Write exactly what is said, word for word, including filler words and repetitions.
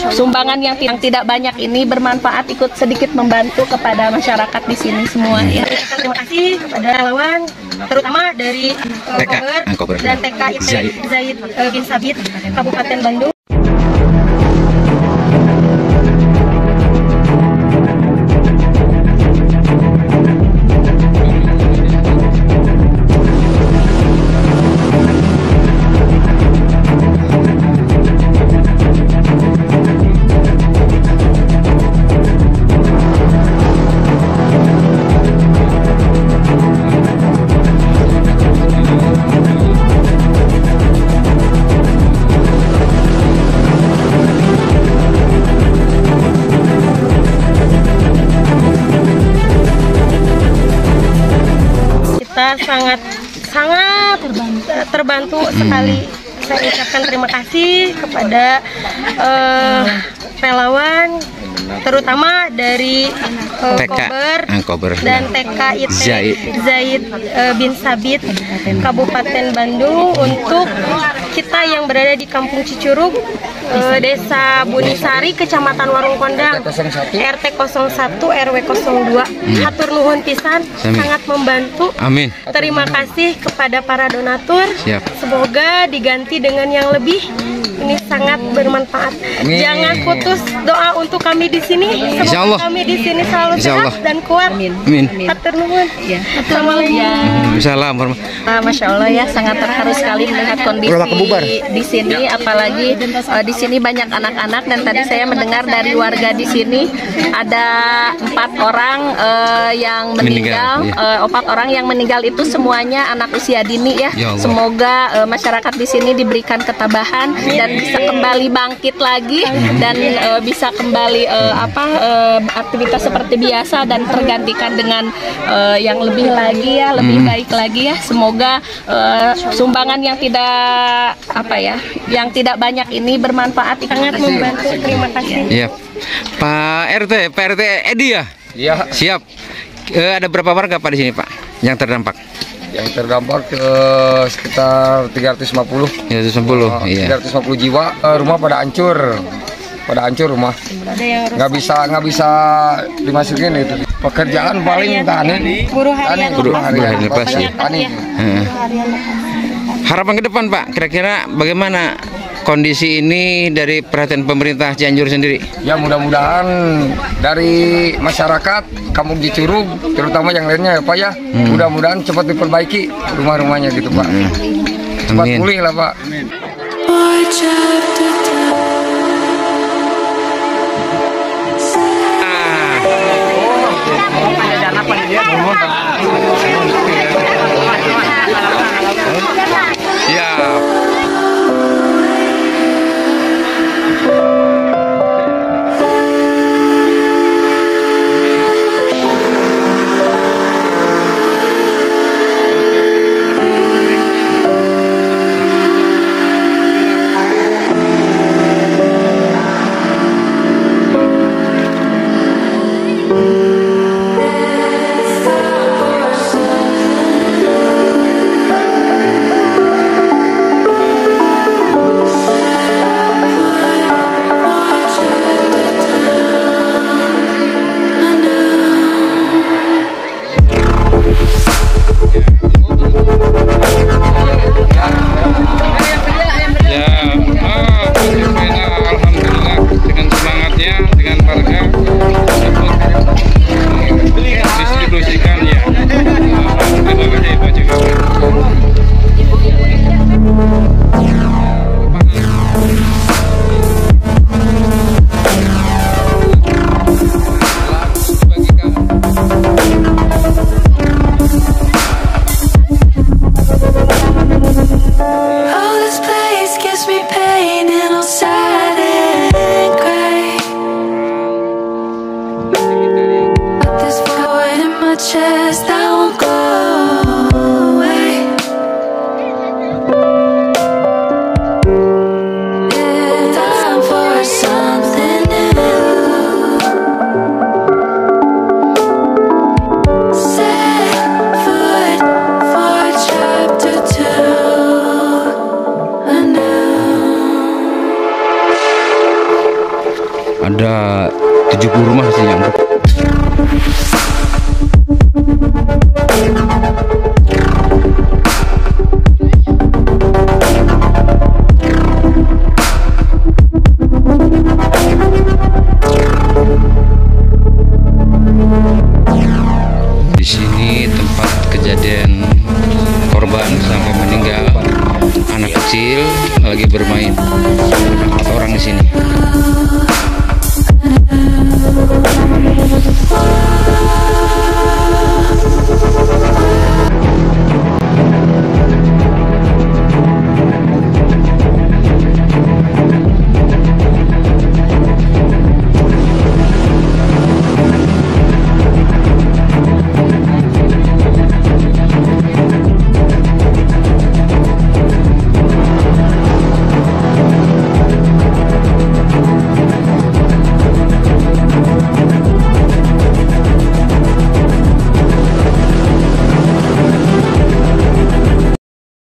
sumbangan yang yang tidak banyak ini bermanfaat, ikut sedikit membantu kepada masyarakat di sini semua ya. Terima kasih kepada relawan, terutama dari uh, Kober dan T K I P Zaid uh, bin Sabit Kabupaten Bandung. Kita sangat sangat terbantu, terbantu sekali. Saya ucapkan terima kasih kepada uh, relawan, terutama dari uh, Kober dan T K I P Zaid uh, bin Sabit Kabupaten Bandung untuk kita yang berada di Kampung Cicurug, uh, Desa Bunisari, Kecamatan Warung Kondang, R T nol satu R W nol dua. Hatur nuhun pisan, sangat membantu. Amin. Terima kasih kepada para donatur. Siap. Semoga diganti dengan yang lebih. Ini sangat bermanfaat. Amin. Jangan putus doa untuk kami di sini. Semoga kami di sini selalu sehat dan kuat. Amin. Hatur nuhun. Ya. Assalamualaikum. Uh, Masya Allah ya, sangat terharu sekali melihat kondisi di sini, apalagi uh, di sini banyak anak-anak, dan tadi saya mendengar dari warga di sini ada empat orang uh, yang meninggal, meninggal uh, empat orang yang meninggal itu semuanya anak usia dini ya. Ya Semoga uh, masyarakat di sini diberikan ketabahan dan bisa kembali bangkit lagi dan uh, bisa kembali uh, apa uh, aktivitas seperti biasa dan tergantikan dengan uh, yang lebih lagi ya, lebih baik lagi ya. Semoga uh, sumbangan yang tidak apa ya, yang tidak banyak ini bermanfaat, sangat membantu. Terima kasih. Iya. Pak R T, Pak R T Edi ya? Iya. Siap. Uh, ada berapa warga Pak di sini Pak yang terdampak? Yang terdampak ke sekitar tiga ratus lima puluh. tiga ratus lima puluh. Uh, iya. tiga ratus lima puluh jiwa. Uh, rumah pada hancur. Pada hancur rumah. Nggak bisa nggak bisa dimasukin itu. Pekerjaan paling tani. Buruh harian. Buruh harian lepas ya. Tani. Hmm. Harapan ke depan Pak, kira-kira bagaimana kondisi ini dari perhatian pemerintah Cianjur sendiri? Ya mudah-mudahan dari masyarakat Kampung Cicurug, terutama yang lainnya ya Pak ya, hmm. mudah-mudahan cepat diperbaiki rumah-rumahnya gitu Pak. Hmm. Cepat Amin. Pulih lah Pak. Amin. Ya. ada tujuh puluh rumah sih yang